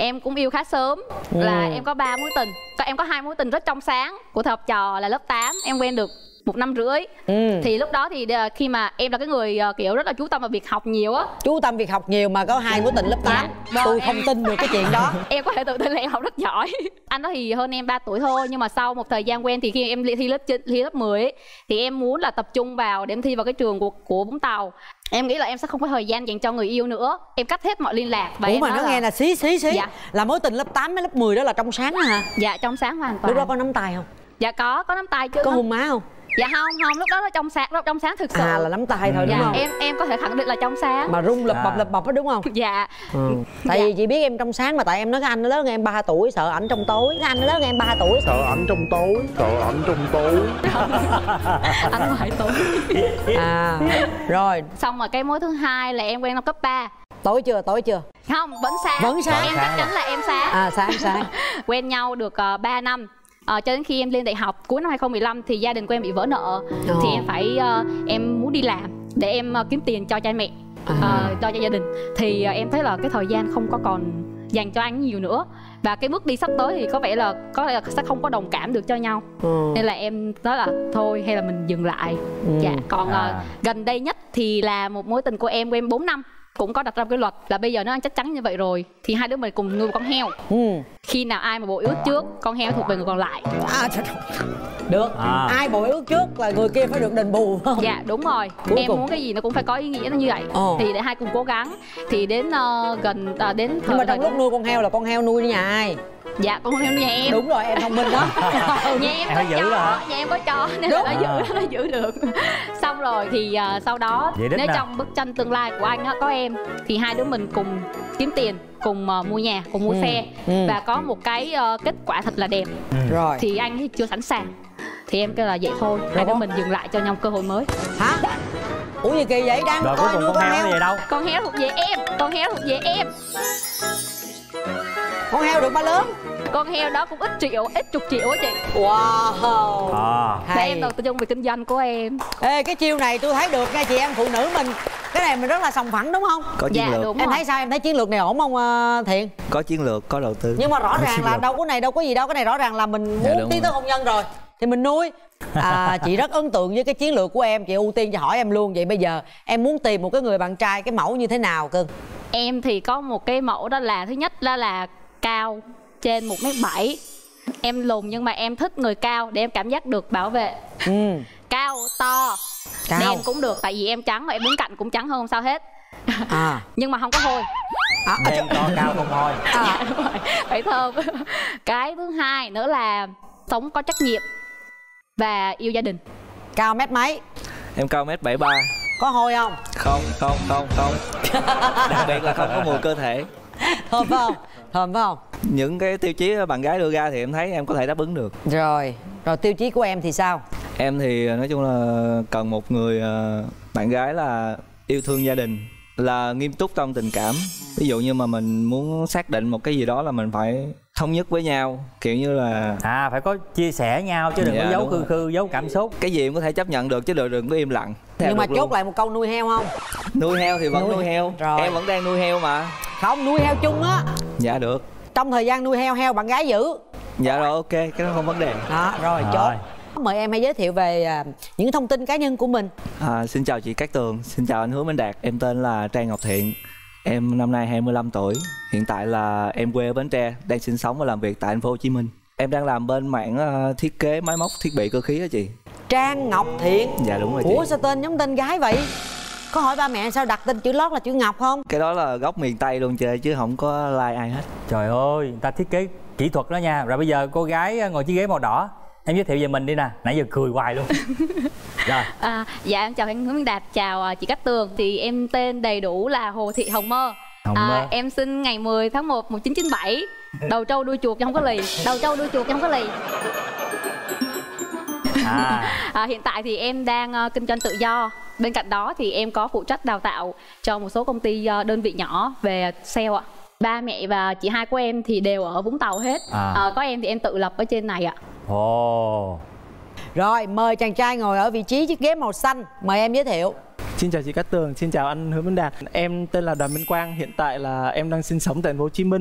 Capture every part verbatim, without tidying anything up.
Em cũng yêu khá sớm, ừ. là em có ba mối tình. Em có hai mối tình rất trong sáng của thời học trò là lớp tám, em quen được một năm rưỡi. ừ. Thì lúc đó thì khi mà em là cái người kiểu rất là chú tâm vào việc học nhiều á. Chú tâm việc học nhiều mà có hai mối tình lớp tám. Dạ, tôi em... không tin được cái chuyện đó. Em có thể tự tin là em học rất giỏi. Anh đó thì hơn em ba tuổi thôi, nhưng mà sau một thời gian quen thì khi em thi lớp thi lớp mười ấy, thì em muốn là tập trung vào để em thi vào cái trường của của Vũng Tàu. Em nghĩ là em sẽ không có thời gian dành cho người yêu nữa, em cắt hết mọi liên lạc. Và Ủa em mà nó là... nghe là xí xí xí. Dạ. Là mối tình lớp tám với lớp mười đó là trong sáng đó hả? Dạ trong sáng hoàn toàn. Lúc đó có nắm tay không? Dạ có, có nắm tay chứ. Có hôn má không? Dạ không, không, lúc đó là trong sáng, trong sáng thực sự. À là nắm tay thôi đúng dạ, không? Em em có thể khẳng định là trong sáng. Mà rung lập à. bập lập bập đó đúng không? Dạ. Ừ. Tại dạ. vì chị biết em trong sáng mà tại em nói cái anh nó lớn hơn em ba tuổi, sợ ảnh trong tối. Cái anh nó lớn hơn em ba tuổi. Sợ ảnh trong tối, sợ ảnh trong tối. Anh ngoài tối. À, rồi. Xong rồi cái mối thứ hai là em quen năm cấp ba. Tối chưa, tối chưa? Không, vẫn sáng. Vẫn sáng. Em chắc chắn là em sáng. À sáng sáng. Quen nhau được uh, ba năm. Ờ, cho đến khi em lên đại học cuối năm hai không một lăm thì gia đình của em bị vỡ nợ. Ồ. Thì em phải uh, em muốn đi làm để em uh, kiếm tiền cho cha mẹ, à. uh, cho cho gia đình. Thì uh, em thấy là cái thời gian không có còn dành cho anh nhiều nữa, và cái bước đi sắp tới thì có vẻ là có lẽ là sẽ không có đồng cảm được cho nhau. ừ. Nên là em nói là thôi hay là mình dừng lại. ừ. Dạ. Còn à. uh, gần đây nhất thì là một mối tình của em của em bốn năm, cũng có đặt ra cái luật là bây giờ nó chắc chắn như vậy rồi thì hai đứa mình cùng nuôi một con heo. ừ. Khi nào ai mà bội ước trước, con heo thuộc về người còn lại. À, được. À. Ai bội ước trước là người kia phải được đền bù không? Dạ đúng rồi. Cuối em cùng. Muốn cái gì nó cũng phải có ý nghĩa nó như vậy. Ồ. Thì để hai cùng cố gắng. Thì đến uh, gần uh, đến nhưng mà trong lúc nuôi con heo là con heo nuôi đi nhà ai? Dạ con heo nuôi nhà em. Đúng rồi, em thông minh đó. Nhà em có chó, nhà em có chó nên là nó giữ, nó giữ được. Xong rồi thì uh, sau đó nếu nào? Trong bức tranh tương lai của anh á, có em thì hai đứa mình cùng kiếm tiền, cùng uh, mua nhà, cùng mua ừ. xe ừ. và có một cái uh, kết quả thật là đẹp. ừ. Rồi thì anh thì chưa sẵn sàng, thì em kêu là vậy thôi, rồi hai đứa mình dừng lại cho nhau cơ hội mới. Hả? Ủa gì kỳ vậy? Đang rồi cuối cùng con, con heo, heo về đâu? Con heo thuộc về em, con heo thuộc về em. Con heo được bao lớn? Con heo đó cũng ít triệu, ít chục triệu á chị. Wow. À. Để em đầu tư trong việc kinh doanh của em. Ê, cái chiêu này tôi thấy được nha chị em phụ nữ mình. Cái này mình rất là sòng phẳng đúng không? Có chiến dạ, lược. đúng em rồi. thấy sao? Em thấy chiến lược này ổn không uh, Thiện? Có chiến lược, có đầu tư. Nhưng mà rõ ràng là đâu có này đâu có gì đâu. Cái này rõ ràng là mình muốn dạ, tiến tới hôn nhân rồi thì mình nuôi. À, chị rất ấn tượng với cái chiến lược của em. Chị ưu tiên cho hỏi em luôn. Vậy bây giờ em muốn tìm một cái người bạn trai cái mẫu như thế nào cưng? Em thì có một cái mẫu đó là thứ nhất đó là cao trên một mét bảy. Em lùn nhưng mà em thích người cao để em cảm giác được bảo vệ. ừ. Cao, to, cao. Đen cũng được. Tại vì em trắng mà em đứng cạnh cũng trắng hơn không sao hết. À. Nhưng mà không có hôi. À, đen to cao không hôi. À. Dạ, đúng rồi. Phải thơm. Cái thứ hai nữa là sống có trách nhiệm và yêu gia đình. Cao mét mấy? Em cao mét bảy ba. Có hôi không? Không, không, không, không. Đặc biệt là không có mùi cơ thể. Thơm phải không? Thơm phải không? Những cái tiêu chí bạn gái đưa ra thì em thấy em có thể đáp ứng được. Rồi, rồi tiêu chí của em thì sao? Em thì nói chung là cần một người bạn gái là yêu thương gia đình, là nghiêm túc trong tình cảm. Ví dụ như mà mình muốn xác định một cái gì đó là mình phải thống nhất với nhau, kiểu như là à phải có chia sẻ nhau chứ đừng dạ, có giấu khư khư giấu cảm xúc. Cái gì em có thể chấp nhận được chứ đừng đừng có im lặng. Nhưng mà chốt luôn. Lại một câu nuôi heo không? Nuôi heo thì vẫn nuôi, nuôi heo. Rồi. Em vẫn đang nuôi heo mà. Không, nuôi heo chung á. Dạ được. Trong thời gian nuôi heo, heo bạn gái giữ. Dạ rồi, ok, cái đó không vấn đề. Đó, rồi, rồi. Chốt. Mời em hãy giới thiệu về uh, những thông tin cá nhân của mình. À, xin chào chị Cát Tường, xin chào anh Hứa Minh Đạt. Em tên là Trang Ngọc Thiện. Em năm nay hai mươi lăm tuổi. Hiện tại là em quê ở Bến Tre, đang sinh sống và làm việc tại thành phố Hồ Chí Minh. Em đang làm bên mảng uh, thiết kế máy móc thiết bị cơ khí đó chị. Trang Ngọc Thiện. Dạ đúng rồi chị. Ủa sao tên giống tên gái vậy? Có hỏi ba mẹ sao đặt tên chữ lót là chữ Ngọc không? Cái đó là gốc miền Tây luôn chơi chứ không có like ai hết. Trời ơi, người ta thiết kế kỹ thuật đó nha. Rồi bây giờ cô gái ngồi chiếc ghế màu đỏ, em giới thiệu về mình đi nè, nãy giờ cười hoài luôn. Rồi. À, dạ em chào anh Hứa Minh Đạt, chào chị Cát Tường. Thì em tên đầy đủ là Hồ Thị Hồng Mơ. Hồng à, Mơ. Em sinh ngày mười tháng một một nghìn chín trăm chín mươi bảy. Đầu trâu đuôi chuột chứ không có lì. Đầu trâu đuôi chuột chứ không có lì. À. À, hiện tại thì em đang uh, kinh doanh tự do. Bên cạnh đó thì em có phụ trách đào tạo cho một số công ty uh, đơn vị nhỏ về sale ạ. Ba mẹ và chị hai của em thì đều ở Vũng Tàu hết. À. À, có em thì em tự lập ở trên này ạ. Ồ. Rồi, mời chàng trai ngồi ở vị trí chiếc ghế màu xanh. Mời em giới thiệu. Xin chào chị Cát Tường, xin chào anh Hứa Minh Đạt. Em tên là Đoàn Minh Quang, hiện tại là em đang sinh sống tại thành phố Hồ Chí Minh.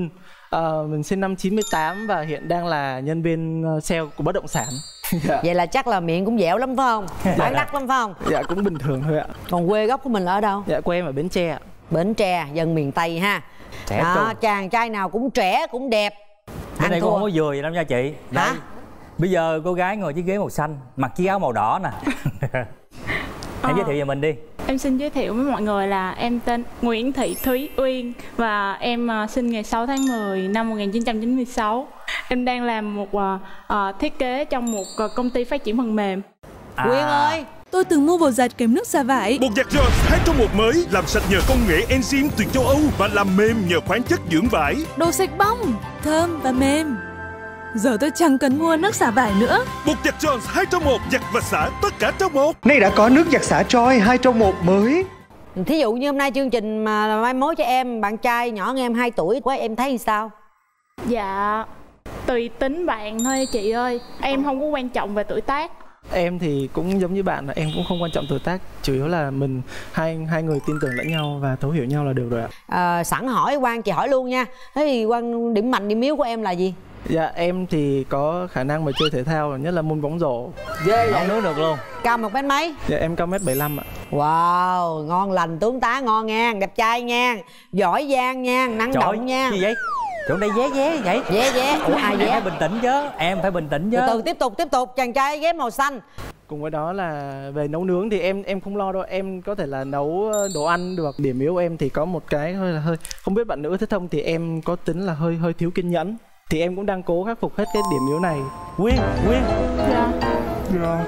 Ờ, mình sinh năm chín mươi tám và hiện đang là nhân viên sale của bất động sản. Dạ. Vậy là chắc là miệng cũng dẻo lắm phải không? Bán đắt lắm phải không? Dạ cũng bình thường thôi ạ. Còn quê gốc của mình là ở đâu? Dạ quê em ở Bến Tre ạ. Bến Tre, dân miền Tây ha. Trẻ Đó, trung. chàng trai nào cũng trẻ cũng đẹp. Cái Ăn này thua. con không có vừa vậy lắm nha chị. Đây. Hả? Bây giờ cô gái ngồi chiếc ghế màu xanh, mặc chiếc áo màu đỏ nè. Em giới thiệu về mình đi. Em xin giới thiệu với mọi người là em tên Nguyễn Thị Thúy Uyên và em uh, sinh ngày sáu tháng mười năm một nghìn chín trăm chín mươi sáu. Em đang làm một uh, uh, thiết kế trong một uh, công ty phát triển phần mềm. À. Quyên ơi, tôi từng mua bột giặt kèm nước xả vải. Bột giặt Jones hai trong một mới, làm sạch nhờ công nghệ enzyme từ châu Âu và làm mềm nhờ khoáng chất dưỡng vải. Đồ sạch bong, thơm và mềm. Giờ tôi chẳng cần mua nước xả vải nữa. Bột giặt Jones hai trong một, giặt và xả tất cả trong một. Nay đã có nước giặt xả Troy hai trong một mới. thí dụ như hôm nay chương trình mà mai mối cho em bạn trai nhỏ hơn em hai tuổi quá, em thấy sao? Dạ tùy tính bạn thôi chị ơi, em không có quan trọng về tuổi tác. Em thì cũng giống như bạn, là em cũng không quan trọng tuổi tác, chủ yếu là mình hai hai người tin tưởng lẫn nhau và thấu hiểu nhau là được rồi ạ. À, sẵn hỏi Quang, chị hỏi luôn nha. Thế thì Quang, điểm mạnh điểm yếu của em là gì? Dạ em thì có khả năng mà chơi thể thao, nhất là môn bóng rổ. Ghê vậy, nướng được luôn. Cao một mét mấy? Dạ em cao mét bảy lăm ạ. Wow, ngon lành, tướng tá ngon nha, đẹp trai nha, giỏi giang nha, năng Trời động nha. Gì vậy? Chỗ đây vé vé vậy? Vé vé, ủa ai vé? Em phải bình tĩnh chứ, em phải bình tĩnh chứ. Từ từ tiếp tục tiếp tục, chàng trai ghế màu xanh. Cùng với đó là về nấu nướng thì em em không lo đâu, em có thể là nấu đồ ăn được. Điểm yếu của em thì có một cái hơi là hơi không biết bạn nữ thích không, thì em có tính là hơi hơi thiếu kiên nhẫn. Thì em cũng đang cố khắc phục hết cái điểm yếu này. Quyên, Quyên. Dạ. Dạ.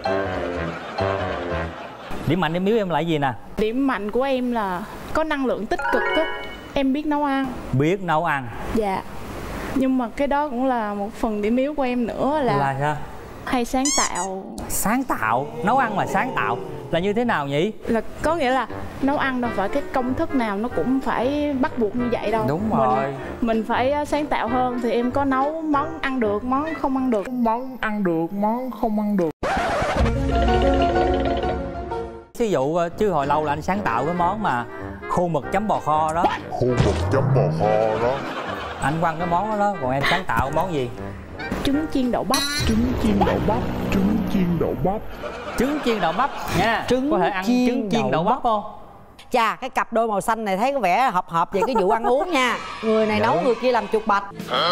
Điểm mạnh điểm yếu em là gì nè? Điểm mạnh của em là có năng lượng tích cực á. Em biết nấu ăn. Biết nấu ăn. Dạ. Nhưng mà cái đó cũng là một phần điểm yếu của em nữa là Là sao? hay sáng tạo. Sáng tạo, nấu ăn mà sáng tạo là như thế nào nhỉ? Là có nghĩa là nấu ăn đâu phải cái công thức nào nó cũng phải bắt buộc như vậy đâu. Đúng rồi. Mình, mình phải sáng tạo hơn. Thì em có nấu món ăn được, món không ăn được. Món ăn được, món không ăn được. Ví dụ chứ hồi lâu là anh sáng tạo cái món mà khô mực chấm bò kho đó. Khô mực chấm bò kho đó. Anh quăng cái món đó đó, còn em sáng tạo món gì? Trứng chiên đậu bắp. Trứng chiên đậu bắp. Trứng chiên đậu bắp. Trứng chiên đậu bắp nha. Trứng có thể ăn chiên trứng chiên đậu đậu bắp. bắp không? Chà, cái cặp đôi màu xanh này thấy có vẻ hợp hợp về cái vụ ăn uống nha. Người này Dạ nấu, đúng. người kia làm chuột bạch.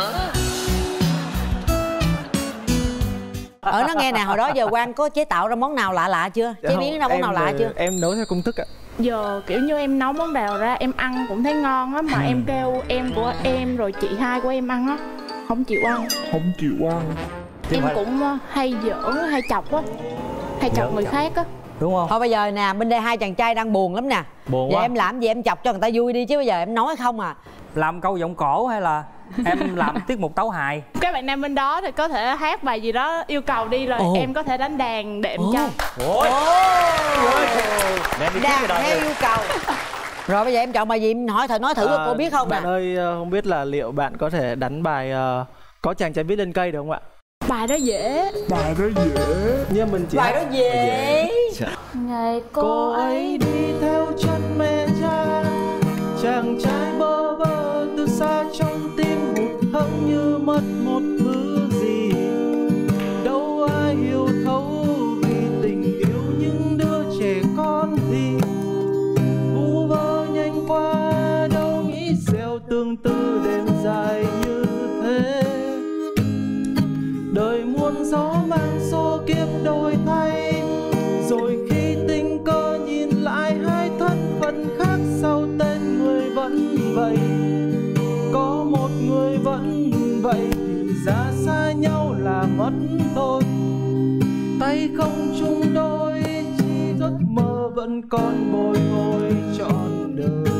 Ở nó nghe nè, hồi đó giờ Quang có chế tạo ra món nào lạ lạ chưa? Dạ Chế không, biến ra món em, nào lạ ờ, chưa? Em nấu theo công thức ạ. Giờ kiểu như em nấu món nào ra em ăn cũng thấy ngon á. Mà Ừ. em kêu em của em rồi chị hai của em ăn á, không chịu ăn. Không chịu ăn. Chứ Em phải- cũng ờ, hay giỡn, hay chọc á. Hay chọc Giỡn người chọc. khác á. Đúng không? Thôi bây giờ nè, bên đây hai chàng trai đang buồn lắm nè. Buồn Vậy quá. em làm gì em chọc cho người ta vui đi, chứ bây giờ em nói không à. Làm câu giọng cổ hay là em làm tiết mục tấu hài? Các bạn nam bên đó thì có thể hát bài gì đó yêu cầu đi rồi Ồ. em có thể đánh đàn để em Ồ. cho. Ôi, để em đi Đàn trước cái theo đó. yêu cầu. Rồi bây giờ em chọn bài gì em hỏi thử, nói thử À, cô biết không nè. Bạn ơi, ờ, không biết là liệu bạn có thể đánh bài ờ, có chàng trai viết lên cây được không ạ? Bài đó dễ. Bài đó dễ. Nhưng mình chỉ Bài hát- đó dễ. Ngày cô, Cô ấy đi theo chân mẹ cha, chàng trai bơ vơ từ xa trong tim hụt hẫng như mất một thứ gì. Đâu ai hiểu thấu vì tình yêu những đứa trẻ con thì vu vơ nhanh qua, đâu nghĩ gieo tương tư đêm dài như thế. Đời muôn gió mang số kiếp đổi thay, rồi khi tình cờ nhìn lại hai thân phận khác sau tên người vẫn vậy. Có một người vẫn vậy thì ra xa nhau là mất thôi. Tay không chung đôi, chỉ giấc mơ vẫn còn bồi hồi trọn đời.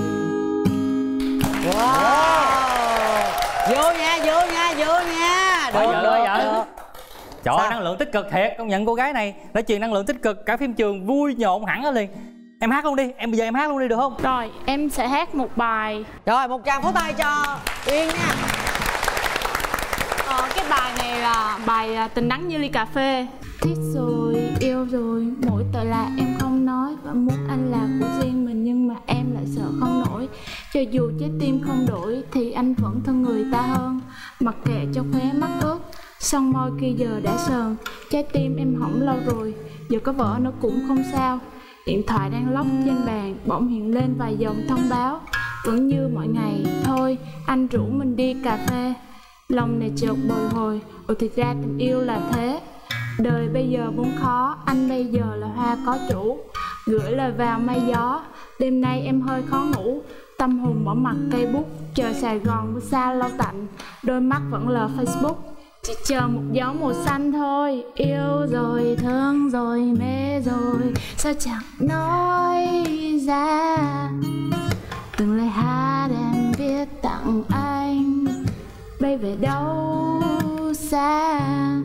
Wow. Vô nha, vô nha, vô nha. Quá Được, vợ, được, quá vợ. được. Trời ơi, Sao? năng lượng tích cực thiệt, công nhận cô gái này đã truyền năng lượng tích cực, cả phim trường vui nhộn hẳn lên liền. Em hát luôn đi, em bây giờ em hát luôn đi được không? Rồi em sẽ hát một bài. Rồi một tràng pháo tay cho Uyên nha. Ờ, cái bài này là bài à, Tình Đắng Như Ly Cà Phê. thích rồi, yêu rồi, mỗi tội là em không nói. Và muốn anh là của riêng mình nhưng mà em lại sợ không nổi. Cho dù trái tim không đổi thì anh vẫn thân người ta hơn. Mặc kệ cho khóe mắt ướt, son môi kia giờ đã sờn. Trái tim em hỏng lâu rồi, giờ có vỡ nó cũng không sao. Điện thoại đang lóc trên bàn, bỗng hiện lên vài dòng thông báo. Vẫn như mọi ngày, thôi anh rủ mình đi cà phê. Lòng này chợt bồi hồi, ồ thì ra tình yêu là thế. Đời bây giờ vốn khó, anh bây giờ là hoa có chủ. Gửi lời vào mây gió, đêm nay em hơi khó ngủ. Tâm hồn bỏ mặt cây bút, chờ Sài Gòn mưa xa lâu tạnh. Đôi mắt vẫn lờ Facebook, chỉ chờ một gió màu xanh thôi. Yêu rồi, thương rồi, mê rồi, sao chẳng nói ra. Từng lời hát em viết tặng anh, bay về đâu xa.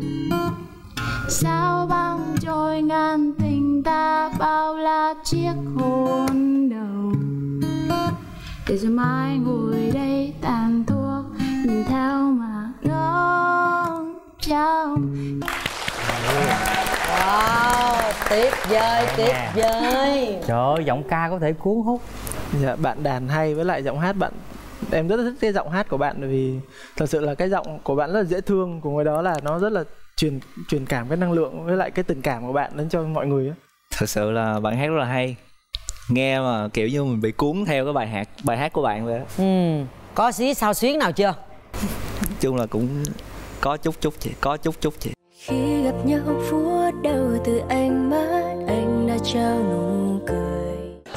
Sao băng trôi ngàn tình ta, bao la chiếc hôn đầu. Để rồi mai ngồi đây tàn thuốc, nhìn theo mà ngóng trong. Wow, tuyệt vời, tuyệt vời. Trời ơi, giọng ca có thể cuốn hút. Dạ, bạn đàn hay với lại giọng hát bạn, em rất là thích cái giọng hát của bạn. Bởi vì thật sự là cái giọng của bạn rất là dễ thương, cùng với đó là nó rất là truyền truyền cảm cái năng lượng với lại cái tình cảm của bạn đến cho mọi người. Thật sự là bạn hát rất là hay, nghe mà kiểu như mình bị cuốn theo cái bài hát bài hát của bạn vậy. Ừ, có xí sao xuyến nào chưa? Chung là cũng có chút chút chị, có chút chút chị. Khi gặp nhau phút đầu từ ánh mắt anh đã trao nụ cười.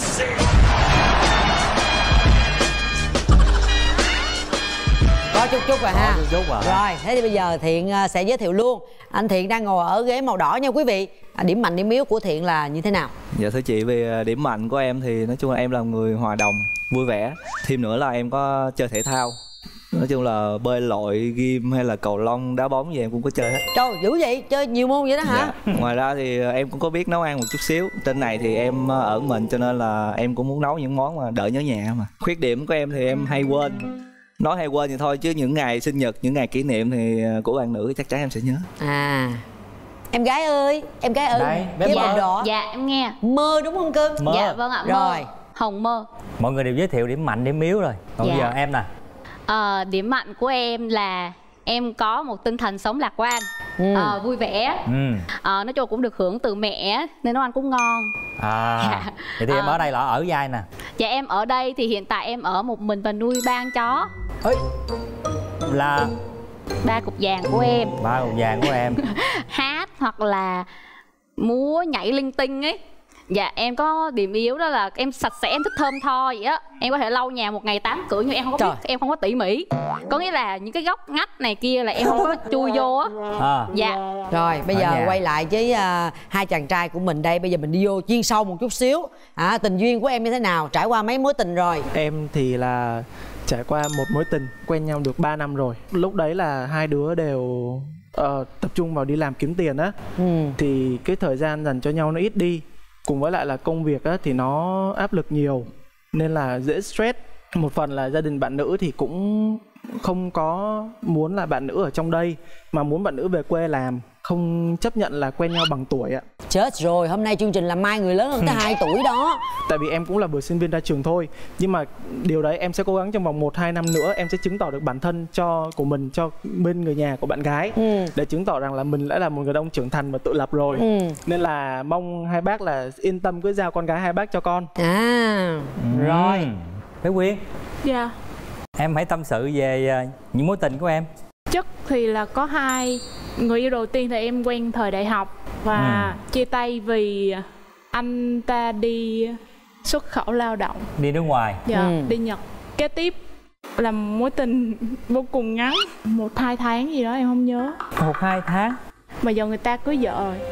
Có chút chút rồi ha. Chút chút rồi. Rồi, thế thì bây giờ Thiện sẽ giới thiệu luôn. Anh Thiện đang ngồi ở ghế màu đỏ nha quý vị. À, điểm mạnh điểm yếu của Thiện là như thế nào? Dạ thưa chị, về điểm mạnh của em thì nói chung là em là người hòa đồng, vui vẻ. Thêm nữa là em có chơi thể thao. Nói chung là bơi lội, gym hay là cầu lông, đá bóng gì em cũng có chơi hết. Trời, dữ vậy? Chơi nhiều môn vậy đó hả? Dạ. Ngoài ra thì em cũng có biết nấu ăn một chút xíu. Trên này thì em ở mình cho nên là em cũng muốn nấu những món mà đỡ nhớ nhà mà. Khuyết điểm của em thì em hay quên. Nói hay quên thì thôi, chứ những ngày sinh nhật, những ngày kỷ niệm thì của bạn nữ chắc chắn em sẽ nhớ. À, em gái ơi, em gái ơi, đây, ghế dạ, màu đỏ. Dạ em nghe. Mơ đúng không cưng? Mơ. Dạ vâng ạ, mơ. Rồi. Hồng Mơ. Mọi người đều giới thiệu điểm mạnh, điểm yếu rồi. Còn Dạ. bây giờ em nè. À, điểm mạnh của em là em có một tinh thần sống lạc quan, Ừ. à, vui vẻ. Ừ. À, nói chung cũng được hưởng từ mẹ nên nấu ăn cũng ngon. À, Dạ. vậy thì em À. ở đây là ở vai nè. Dạ em ở đây thì hiện tại em ở một mình và nuôi ba con chó. Ê, là Ba cục vàng của em. ba cục vàng của em. Hát hoặc là múa nhảy linh tinh ấy. Dạ em có điểm yếu đó là em sạch sẽ, em thích thơm tho vậy á. Em có thể lau nhà một ngày tám cửa nhưng em không có biết, em không có tỉ mỉ. Có nghĩa là những cái góc ngách này kia là em không có chui vô á. À. Dạ. Rồi bây Ở giờ nhà. quay lại với uh, hai chàng trai của mình đây. Bây giờ mình đi vô chuyên sâu một chút xíu. À, tình duyên của em như thế nào? Trải qua mấy mối tình rồi? Em thì là trải qua một mối tình, quen nhau được ba năm rồi. Lúc đấy là hai đứa đều uh, tập trung vào đi làm kiếm tiền á. Ừ. Thì cái thời gian dành cho nhau nó ít đi. Cùng với lại là công việc á, thì nó áp lực nhiều nên là dễ stress. Một phần là gia đình bạn nữ thì cũng không có muốn là bạn nữ ở trong đây, mà muốn bạn nữ về quê làm, không chấp nhận là quen nhau bằng tuổi ạ. Chết rồi, hôm nay chương trình là mai người lớn hơn tới hai tuổi đó. Tại vì em cũng là vừa sinh viên ra trường thôi. Nhưng mà điều đấy em sẽ cố gắng trong vòng một hai năm nữa em sẽ chứng tỏ được bản thân cho của mình cho bên người nhà của bạn gái. Ừ. Để chứng tỏ rằng là mình đã là một người đàn ông trưởng thành và tự lập rồi. Ừ. Nên là mong hai bác là yên tâm cứ giao con gái hai bác cho con. À, Ừ. rồi. Bé Quyên, Dạ. em hãy tâm sự về à, những mối tình của em. Chất thì là có hai. Người yêu đầu tiên thì em quen thời đại học và Ừ. chia tay vì anh ta đi xuất khẩu lao động. Đi nước ngoài. Dạ, Ừ. đi Nhật. Kế tiếp là mối tình vô cùng ngắn, một hai tháng gì đó em không nhớ. Một hai tháng. Mà giờ người ta cưới vợ rồi.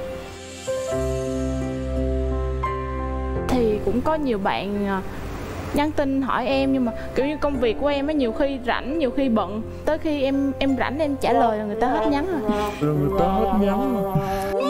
Thì cũng có nhiều bạn à, nhắn tin hỏi em, nhưng mà kiểu như công việc của em á, nhiều khi rảnh, nhiều khi bận. Tới khi em em rảnh em trả lời là người ta hết nhắn rồi. Rồi người ta hết nhắn rồi.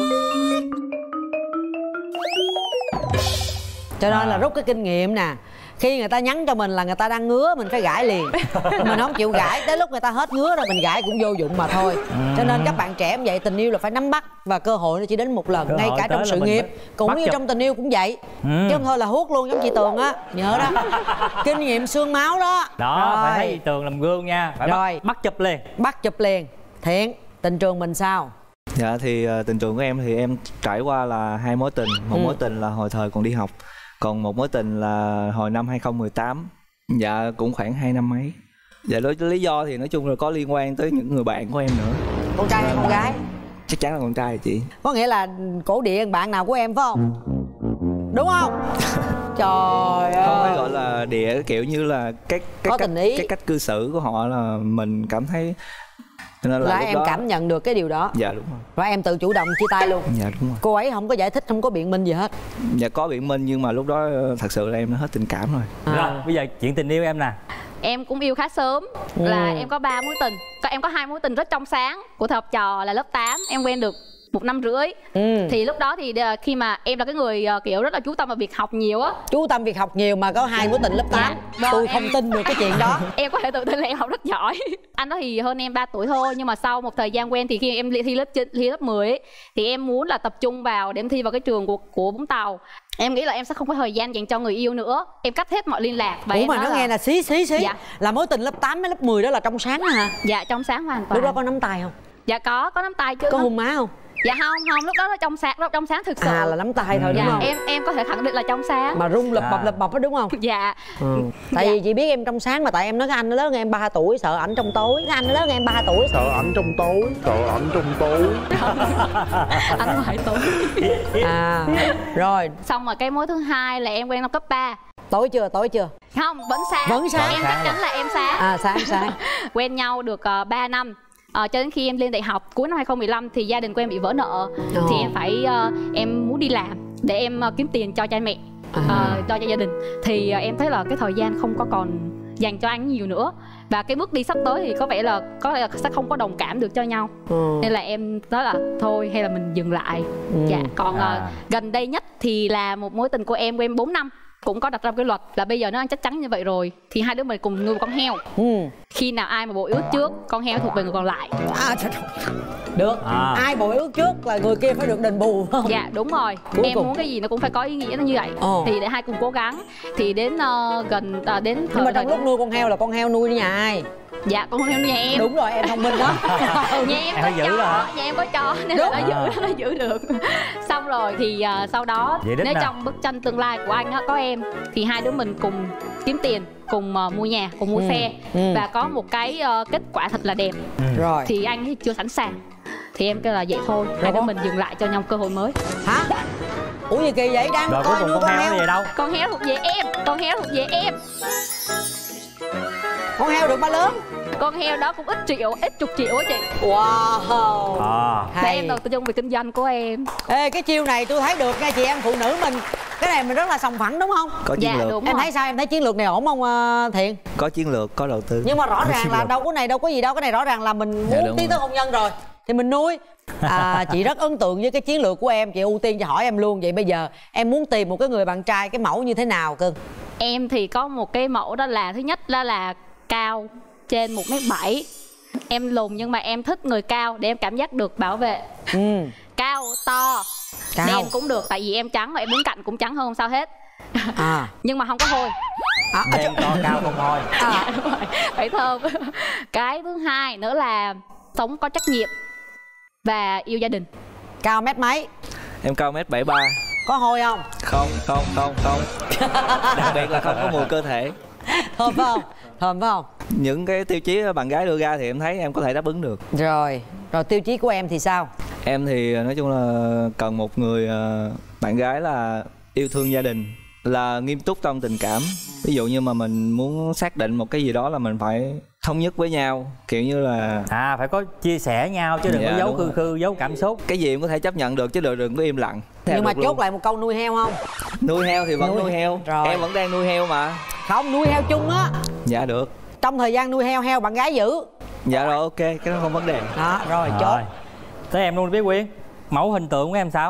Cho nên À. là rút cái kinh nghiệm nè. Khi người ta nhắn cho mình là người ta đang ngứa, mình phải gãi liền. Mình không chịu gãi, tới lúc người ta hết ngứa rồi mình gãi cũng vô dụng mà thôi. Cho nên các bạn trẻ cũng vậy, tình yêu là phải nắm bắt. Và cơ hội nó chỉ đến một lần, cơ ngay cả trong sự nghiệp cũng như trong tình yêu cũng vậy. ừ. Chứ không thôi là hút luôn, giống chị Tường á. Nhớ đó. Kinh nghiệm xương máu đó. Đó, rồi. Phải thấy chị Tường làm gương nha. Phải rồi. Bắt, bắt chụp liền. Bắt chụp liền. Thiện, tình trường mình sao? Dạ thì uh, tình trường của em thì em trải qua là hai mối tình. Một ừ. mối tình là hồi thời còn đi học, còn một mối tình là hồi năm hai không một tám. Dạ cũng khoảng hai năm mấy. Dạ đối với lý do thì nói chung là có liên quan tới những người bạn của em nữa. Con trai hay con gái? Chắc chắn là con trai chị. Có nghĩa là cổ địa bạn nào của em phải không? Đúng không? Trời ơi. Không phải gọi là địa, kiểu như là cái cái có cách, tình ý. cái cách cư xử của họ là mình cảm thấy nên là, là em đó... cảm nhận được cái điều đó. Dạ đúng rồi. Và em tự chủ động chia tay luôn. Dạ đúng rồi. Cô ấy không có giải thích, không có biện minh gì hết. Dạ có biện minh nhưng mà lúc đó thật sự là em đã hết tình cảm rồi. À. Rồi bây giờ chuyện tình yêu em nè. Em cũng yêu khá sớm. ừ. Là em có ba mối tình. Em có hai mối tình rất trong sáng. Của thời học trò là lớp tám. Em quen được một năm rưỡi. ừ. Thì lúc đó thì khi mà em là cái người kiểu rất là chú tâm vào việc học nhiều á. Chú tâm việc học nhiều mà có hai mối tình lớp tám. Dạ. Tôi em... không tin được cái chuyện đó. Em có thể tự tin là em học rất giỏi. Anh đó thì hơn em ba tuổi thôi. Nhưng mà sau một thời gian quen thì khi em thi lớp thi lớp mười ấy, thì em muốn là tập trung vào để em thi vào cái trường của, của Vũng Tàu. Em nghĩ là em sẽ không có thời gian dành cho người yêu nữa. Em cắt hết mọi liên lạc. Và Ủa em mà nó là... nghe là xí xí xí. Dạ. Là mối tình lớp tám với lớp mười đó là trong sáng hả? Dạ trong sáng hoàn toàn. Lúc đó có nắm tay không? Dạ có, có nắm tay chứ. Có hôn má không? Dạ không, không, lúc đó nó trong sáng, trong sáng thực sự. À là nắm tay thôi đúng dạ, không? Em em có thể khẳng định là trong sáng. Mà rung lập à. bập lập bập đó đúng không? Dạ. ừ. Tại dạ. vì chị biết em trong sáng mà tại em nói cái anh nó lớn hơn em ba tuổi, sợ ảnh trong tối. Cái anh nó lớn hơn em ba tuổi, sợ ảnh trong tối, sợ ảnh trong tối. Anh ngoài tối. À rồi. Xong rồi cái mối thứ hai là em quen năm cấp ba. Tối chưa, tối chưa? Không, vẫn sáng. Vẫn sáng. Em chắc chắn là em sáng. À sáng sáng. Quen nhau được uh, ba năm. Ờ, cho đến khi em lên đại học cuối năm hai không một lăm thì gia đình của em bị vỡ nợ. Ồ. Thì em phải uh, em muốn đi làm để em uh, kiếm tiền cho cha mẹ, à. uh, cho cho gia đình. Thì uh, em thấy là cái thời gian không có còn dành cho anh nhiều nữa. Và cái bước đi sắp tới thì có vẻ là có lẽ là sẽ không có đồng cảm được cho nhau. ừ. Nên là em nói là thôi hay là mình dừng lại. ừ. Dạ. Còn à. uh, gần đây nhất thì là một mối tình của em của em bốn năm. Cũng có đặt ra cái luật là bây giờ nó chắc chắn như vậy rồi thì hai đứa mình cùng nuôi một con heo. ừ. Khi nào ai mà bổ ước trước, con heo thuộc về người còn lại. À, được. À. Ai bổ ước trước là người kia phải được đền bù không? Dạ đúng rồi. Cuối em cùng. Muốn cái gì nó cũng phải có ý nghĩa nó như vậy. Ồ. Thì để hai cùng cố gắng. Thì đến uh, gần uh, đến nhưng mà trong lúc nuôi con heo là con heo nuôi nhà ai? Dạ con heo nhà em. Đúng rồi, em thông minh đó. Nhà em có chó, nhà em có chó nên đúng. Là nó giữ nó giữ được. Xong rồi thì uh, sau đó nếu nào? Trong bức tranh tương lai của anh á, có em thì hai đứa mình cùng kiếm tiền, cùng uh, mua nhà, cùng mua ừ. xe ừ. và có một cái uh, kết quả thật là đẹp. ừ. Rồi thì anh thì chưa sẵn sàng thì em kêu là vậy thôi, rồi hai đứa mình dừng lại cho nhau cơ hội mới. Hả? Ủa gì kỳ vậy? Đang rồi, coi nuôi con, con heo về đâu? Con heo thuộc về em, con heo thuộc về em. Con heo được bao lớn? Con heo đó cũng ít triệu, ít chục triệu á chị. Wow. À. Và em đầu tư trong việc kinh doanh của em. Ê cái chiêu này tôi thấy được nha chị em phụ nữ mình. Cái này mình rất là sòng phẳng đúng không? Có chiến dạ, lược. Đúng em rồi. thấy sao? Em thấy chiến lược này ổn không uh, Thiện? Có chiến lược, có đầu tư. Nhưng mà rõ ràng là đâu có này đâu có gì đâu. Cái này rõ ràng là mình muốn dạ, tiến tới hôn nhân rồi thì mình nuôi. À, chị rất ấn tượng với cái chiến lược của em. Chị ưu tiên cho hỏi em luôn. Vậy bây giờ em muốn tìm một cái người bạn trai cái mẫu như thế nào cưng? Em thì có một cái mẫu đó là thứ nhất là là cao trên một mét bảy. Em lùn nhưng mà em thích người cao để em cảm giác được bảo vệ. ừ. Cao, to, cao. Đen cũng được. Tại vì em trắng và em đứng cạnh cũng trắng hơn không sao hết. À. Nhưng mà không có hôi. À, đen to cao không hôi. À. Dạ đúng rồi. Phải thơm. Cái thứ hai nữa là sống có trách nhiệm và yêu gia đình. Cao mét mấy? Em cao mét bảy ba. Có hôi không? Không, không, không, không. Đặc biệt là không có mùi cơ thể. Thơm phải không? Thơm phải không? Những cái tiêu chí bạn gái đưa ra thì em thấy em có thể đáp ứng được. Rồi, rồi tiêu chí của em thì sao? Em thì nói chung là cần một người bạn gái là yêu thương gia đình, là nghiêm túc trong tình cảm. Ví dụ như mà mình muốn xác định một cái gì đó là mình phải thống nhất với nhau, kiểu như là à phải có chia sẻ nhau chứ đừng dạ, có giấu khư khư giấu cảm xúc. Cái gì em có thể chấp nhận được chứ đừng đừng có im lặng. Nhưng mà chốt luôn. Lại một câu nuôi heo không? Nuôi heo thì vẫn nuôi, nuôi heo. Rồi. Em vẫn đang nuôi heo mà. Không, nuôi heo chung á. Dạ được. Trong thời gian nuôi heo, heo bạn gái giữ. Dạ rồi ok, cái đó không vấn đề. Đó, rồi chốt. Tới em luôn Bé Quyên. Mẫu hình tượng của em sao?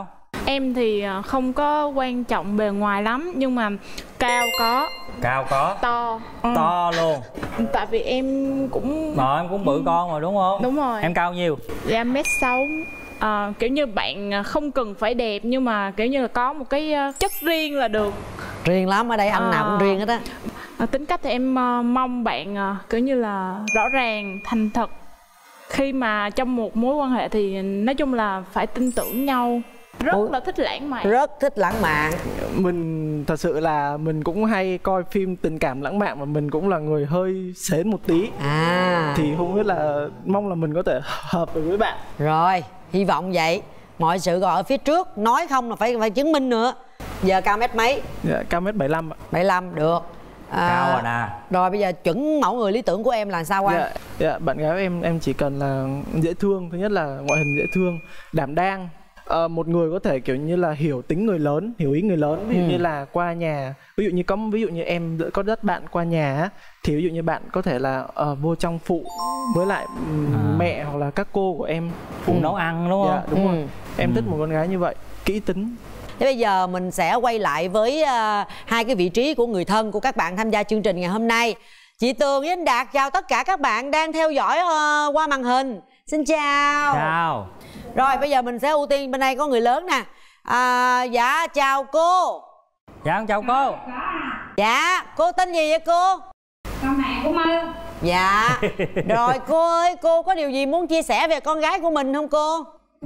Em thì không có quan trọng bề ngoài lắm, nhưng mà cao có. Cao có. To. Ừ. To luôn. Tại vì em cũng... Mà em cũng bự con rồi đúng không? Đúng rồi. Em cao nhiêu? Dạ mét sáu. À, kiểu như bạn không cần phải đẹp nhưng mà kiểu như là có một cái chất riêng là được. Riêng lắm, ở đây anh à, nào cũng riêng hết á. À, tính cách thì em uh, mong bạn uh, kiểu như là rõ ràng, thành thật. Khi mà trong một mối quan hệ thì nói chung là phải tin tưởng nhau. Rất Ủa, là thích lãng mạn. Rất thích lãng mạn. Mình thật sự là mình cũng hay coi phim tình cảm lãng mạn, mà mình cũng là người hơi sến một tí. À. Thì không biết là mong là mình có thể hợp được với bạn. Rồi, hy vọng vậy. Mọi sự còn ở phía trước, nói không là phải phải chứng minh nữa. Giờ cao mét mấy? Dạ, cao mét bảy mươi lăm ạ. bảy mươi lăm, được. À, cao rồi nè. Rồi bây giờ chuẩn mẫu người lý tưởng của em là sao anh? Dạ, dạ, bạn gái em em chỉ cần là dễ thương. Thứ nhất là ngoại hình dễ thương, đảm đang. À, một người có thể kiểu như là hiểu tính người lớn, hiểu ý người lớn. Ví dụ ừ. như là qua nhà, ví dụ như có ví dụ như em có rất bạn qua nhà á, thì ví dụ như bạn có thể là uh, vô trong phụ với lại um, à. mẹ hoặc là các cô của em phụ ừ. nấu ăn đúng không? Dạ, đúng ừ. rồi. Em ừ. thích một con gái như vậy, kỹ tính. Thế bây giờ mình sẽ quay lại với uh, hai cái vị trí của người thân của các bạn tham gia chương trình ngày hôm nay. Chị Tường với anh Đạt chào tất cả các bạn đang theo dõi uh, qua màn hình. Xin chào. Chào. Rồi bây giờ mình sẽ ưu tiên bên đây có người lớn nè. À, dạ chào cô. Dạ chào cô. Dạ cô tên gì vậy cô? Con mẹ của Mơ. Dạ. Rồi cô ơi, cô có điều gì muốn chia sẻ về con gái của mình không cô?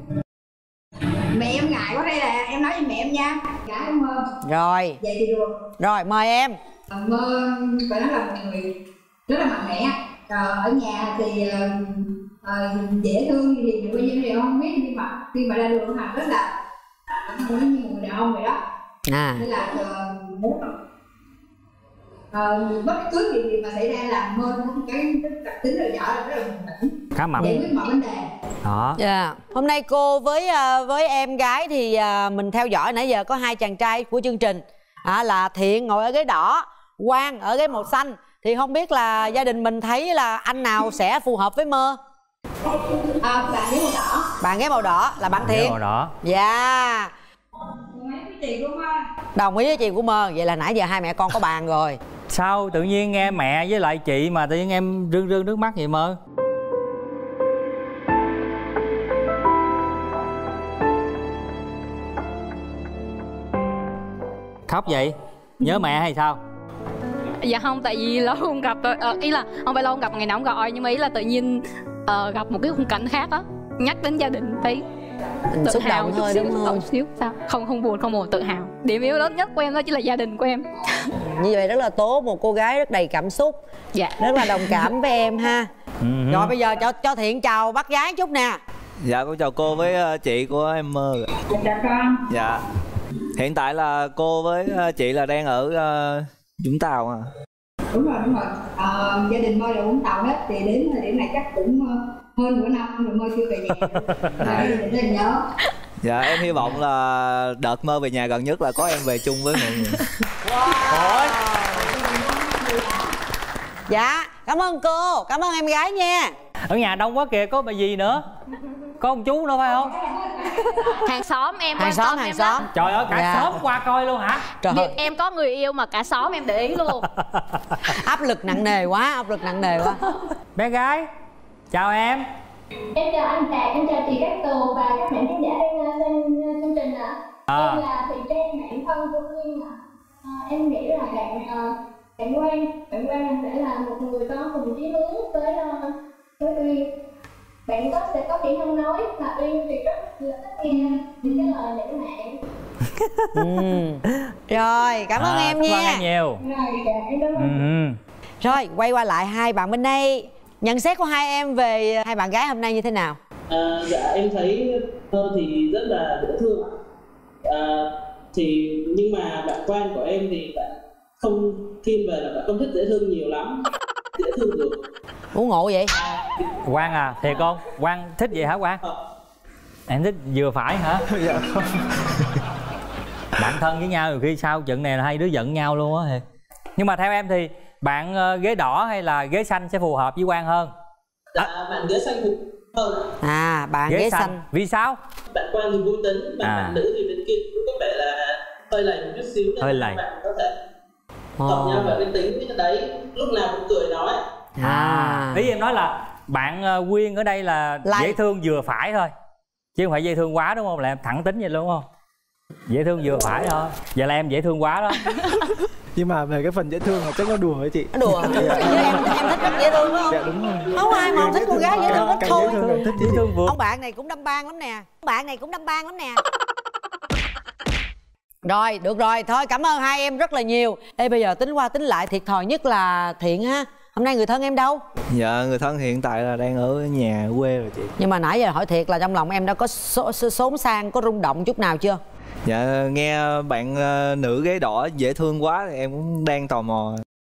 Mẹ em ngại quá, đây là em nói với mẹ em nha. Gái của Mơ. Rồi. Vậy thì được. Rồi mời em. Mơ phải nói là một người rất là mạnh mẽ. Ở nhà thì uh, dễ thương thì nhiều bây giờ thì không biết, nhưng mà khi mà ra đường hẳn rất là không như một người đàn ông vậy đó. À. Nên là uh, muốn uh, bất cứ chuyện gì mà xảy ra là Mơ cái đặc tính là giỏi, là rất là bình tĩnh, khá mạnh, giải quyết mọi vấn đề. Đó. Yeah. Hôm nay cô với uh, với em gái thì uh, mình theo dõi nãy giờ có hai chàng trai của chương trình à, là Thiện ngồi ở ghế đỏ, Quang ở ghế màu xanh. Thì không biết là gia đình mình thấy là anh nào sẽ phù hợp với Mơ? À, bạn ghế màu đỏ. Bạn ghế màu đỏ là bạn Thiện. Ghế màu đỏ. Dạ. Đồng ý với chị của Mơ. Vậy là nãy giờ hai mẹ con có bàn rồi. Sao tự nhiên nghe mẹ với lại chị mà tự nhiên em rưng rưng nước mắt vậy Mơ? Khóc vậy? Nhớ mẹ hay sao? Dạ không, tại vì lâu không gặp, uh, ý là không phải lâu không gặp, ngày nào cũng gọi, nhưng mà ý là tự nhiên uh, gặp một cái khung cảnh khác á, nhắc đến gia đình thấy tự xúc hào động thôi đúng không? Xíu sao? Không không buồn, không buồn, tự hào. Điểm yếu lớn nhất của em đó chỉ là gia đình của em. Như vậy rất là tốt, một cô gái rất đầy cảm xúc. Dạ. Rất là đồng cảm với em ha. Uh-huh. Rồi bây giờ cho cho Thiện chào bác gái chút nè. Dạ con chào cô với chị của em Mơ. Dạ con. Dạ. Hiện tại là cô với chị là đang ở uh, Vũng Tàu à? Đúng rồi, đúng rồi. À, gia đình Mơ là Vũng Tàu hết, thì đến thời điểm này chắc cũng hơn nửa năm rồi Mơ chưa về nhà. Dạ, rất là nhớ. Dạ em hy vọng là đợt Mơ về nhà gần nhất là có em về chung với mọi người. Wow. Dạ, cảm ơn cô, cảm ơn em gái nha. Ở nhà đông quá kìa, có bà gì nữa? Có ông chú nữa phải không? Hàng xóm em, hàng xóm, hàng xóm. Đó. Trời ơi, cả dạ. xóm qua coi luôn hả? Trời. Việc em có người yêu mà cả xóm em để ý luôn. Áp lực nặng nề quá, áp lực nặng nề quá. Bé gái, chào em. Em chào anh Đạt, em chào chị Cát Tường và các bạn khán giả đang xem chương trình ạ. À. Em là Thị Trang, bạn thân của Quyên ạ. À, em nghĩ là bạn uh, bạn Quang, bạn Quang sẽ là một người có cùng chí hướng với uh, với Uyên. Bạn có sẽ có kỹ năng nói và Uyên thì rất là thích nghe những cái lời lãng mạn. Ừ. Rồi, cảm ơn à, em nha. Cảm ơn em nhiều. Rồi, dạ, em cảm ơn. Ừ. Rồi, quay qua lại hai bạn bên đây. Nhận xét của hai em về hai bạn gái hôm nay như thế nào? À, dạ em thấy Mơ thì rất là dễ thương ạ. À, thì nhưng mà bạn Quang của em thì bạn không thiên về là bạn không thích dễ thương nhiều lắm. Dễ thương được. Ủa ngộ vậy? Quang à, thiệt không? Quang thích vậy hả Quang? À. Em thích vừa phải hả? Dạ không. Bạn thân với nhau, nhiều khi sau trận này là hai đứa giận nhau luôn á. Nhưng mà theo em thì bạn uh, ghế đỏ hay là ghế xanh sẽ phù hợp với Quang hơn? Dạ, à, bạn ghế xanh hơn. À, bạn ghế, ghế xanh. xanh. Vì sao? Bạn quan thì vui tính, bạn, à. bạn nữ thì bên kia cũng có vẻ là hơi lầy một chút xíu, hơi lầy. Bạn có thể hợp nhau về cái tính đấy, lúc nào cũng cười nói. À, ý em nói là bạn uh, Quyên ở đây là Lại. dễ thương vừa phải thôi, chứ không phải dễ thương quá đúng không? Là em thẳng tính vậy đúng không? Dễ thương vừa phải thôi. Giờ là em dễ thương quá đó. Nhưng mà về cái phần dễ thương là chắc nó đùa với chị. Nó đùa. Dạ. em, em thích rất dễ thương đúng không? Dạ đúng rồi. Không ai mà không thích con gái dễ thương ít thôi. Thích dễ thương vừa. Ông bạn này cũng đâm ban lắm nè. Ông bạn này cũng đâm ban lắm nè. Rồi, được rồi, thôi cảm ơn hai em rất là nhiều. Ê, bây giờ tính qua tính lại thiệt thòi nhất là Thiện ha. Hôm nay người thân em đâu? Dạ, người thân hiện tại là đang ở nhà quê rồi chị. Nhưng mà nãy giờ hỏi thiệt là trong lòng em đã có xốn sang, có rung động chút nào chưa? Dạ, nghe bạn uh, nữ ghế đỏ dễ thương quá thì em cũng đang tò mò.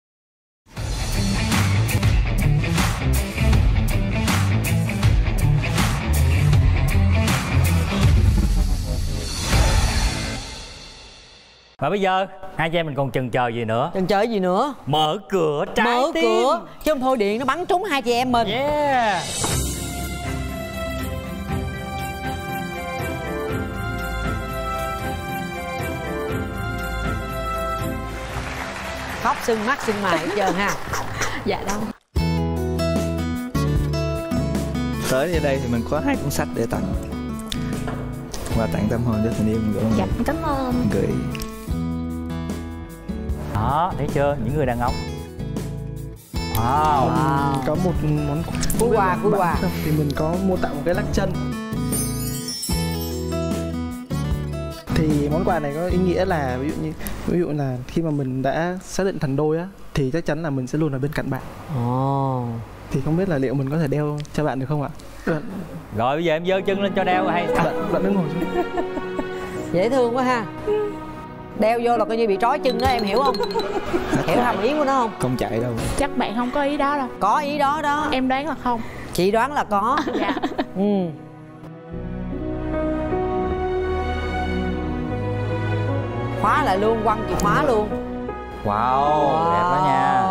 Và bây giờ hai chị em mình còn chần chờ gì nữa? Chần chờ gì nữa? Mở cửa trái Mở tim. cửa chứ không thôi điện nó bắn trúng hai chị em mình. Yeah. Khóc sưng mắt sưng mày hết trơn ha. Dạ đâu. Tới đây thì mình có hai cuốn sách để tặng. Và tặng tâm hồn cho tình yêu mình gửi. Dạ, cảm ơn. Gửi. Đó, thấy chưa? Những người đàn ông. Wow, wow. Có một món quà. Cú quà, cú quà. Thì mình có mua tặng một cái lắc chân. Thì món quà này có ý nghĩa là ví dụ như ví dụ là khi mà mình đã xác định thành đôi á thì chắc chắn là mình sẽ luôn ở bên cạnh bạn. Ồ. Thì không biết là liệu mình có thể đeo cho bạn được không ạ? Được. Rồi bây giờ em giơ chân lên cho đeo hay sao? Bạn, bạn đứng ngồi xuống. Dễ thương quá ha. Đeo vô là coi như bị trói chân đó, em hiểu không? Hiểu hàm ý của nó không? Không chạy đâu. Chắc bạn không có ý đó đâu. Có ý đó đó. Em đoán là không. Chị đoán là có. Dạ. Ừ. Khóa lại luôn, quăng chìa khóa luôn. Wow, wow. Đẹp đó nha.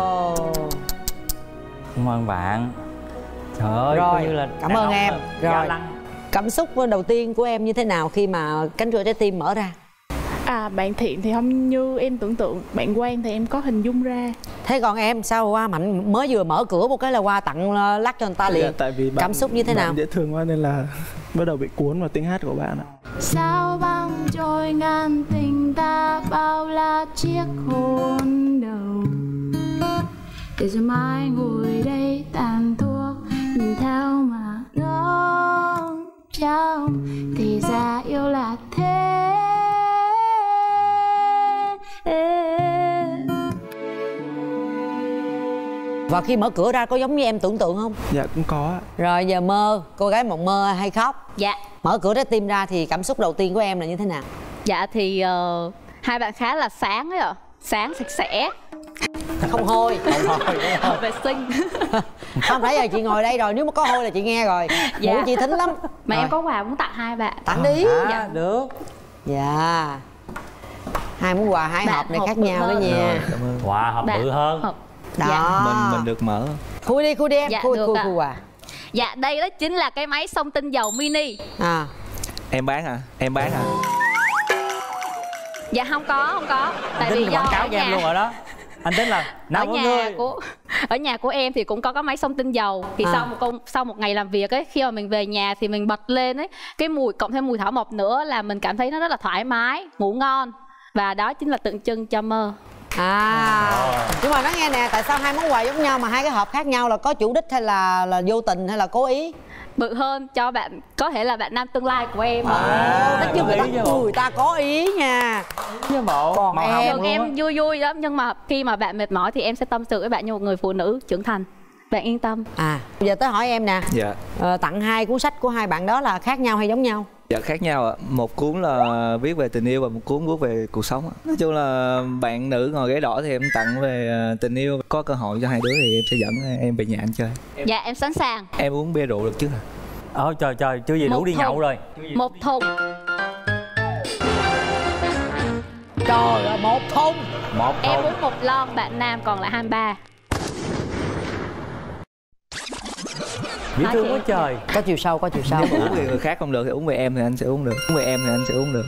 Cảm ơn bạn. Trời ơi, rồi, như là cảm ơn em. Rồi, lăng. Cảm xúc đầu tiên của em như thế nào khi mà cánh cửa trái tim mở ra? À, bạn Thiện thì không như em tưởng tượng. Bạn Quang thì em có hình dung ra. Thế còn em sao qua Mạnh mới vừa mở cửa một cái là qua tặng lắc cho người ta liền? Dạ, tại vì bạn, cảm xúc như thế bạn nào? Dễ thương quá nên là bắt đầu bị cuốn vào tiếng hát của bạn ạ. Sao băng trôi ngàn tình ta bao la chiếc hôn đầu, để rồi mai ngồi đây tàn thuốc nhìn theo mà ngóng trông, thì ra yêu là thế. Và khi mở cửa ra có giống như em tưởng tượng không? Dạ cũng có. Rồi giờ mơ, cô gái mộng mơ hay khóc? Dạ. Mở cửa trái tim ra thì cảm xúc đầu tiên của em là như thế nào? Dạ thì uh, hai bạn khá là sáng ấy ạ. Sáng sạch sẽ. Không hôi. Không hôi. Hợp vệ sinh. Không phải giờ chị ngồi đây rồi, nếu mà có hôi là chị nghe rồi. Dạ. Mũi chị thính lắm. Mà rồi. Em có quà muốn tặng hai bạn. Tặng đi. À, dạ. Được. Dạ. Hai món quà hai hộp này khác nhau đó nha. Quà hộp bự hơn. Hộp. Đó. Dạ. Mình mình được mở. Khui đi, khui đi em. Dạ, khui, được khui, ạ. khui quà. Dạ, đây đó chính là cái máy xông tinh dầu mini. À. Em bán hả? Em bán hả? Dạ không có, không có. Tại anh vì tính do quảng cáo ở cho em nhà luôn rồi đó. Anh tính là nào ở mọi nhà người của ở nhà của em thì cũng có cái máy xông tinh dầu. Thì À. sau một công sau một ngày làm việc ấy, khi mà mình về nhà thì mình bật lên ấy, cái mùi cộng thêm mùi thảo mộc nữa là mình cảm thấy nó rất là thoải mái, ngủ ngon. Và đó chính là tượng trưng cho mơ. À. Nhưng mà nói nghe nè, tại sao hai món quà giống nhau mà hai cái hộp khác nhau, là có chủ đích hay là là vô tình hay là cố ý? Bự hơn cho bạn, có thể là bạn nam tương lai của em. À, nói chung ý là chứ bộ. người ta có ý nha. Chứ bộ. Còn Màu em- hồng Thường luôn em á. vui vui lắm, nhưng mà khi mà bạn mệt mỏi thì em sẽ tâm sự với bạn như một người phụ nữ trưởng thành. Bạn yên tâm. À, bây giờ tới hỏi em nè. Dạ. Ờ, tặng hai cuốn sách của hai bạn đó là khác nhau hay giống nhau? Dạ khác nhau ạ. Một cuốn là viết về tình yêu và một cuốn viết về cuộc sống ạ. Nói chung là bạn nữ ngồi ghế đỏ thì em tặng về ờ, tình yêu. Có cơ hội cho hai đứa thì em sẽ dẫn em về nhà ăn chơi. Dạ em sẵn sàng. Em uống bia rượu được chứ? Ôi trời trời, chưa gì đủ Một đi thùng. nhậu rồi. Một thùng. Trời ơi, một thùng. Một Em thùng. uống một lon, bạn nam còn lại hai mươi ba. Dễ thương quá trời. Có chiều sâu, có chiều sâu. Nếu uống vì người khác không được thì uống vì em thì anh sẽ uống được. Uống vì em thì anh sẽ uống được.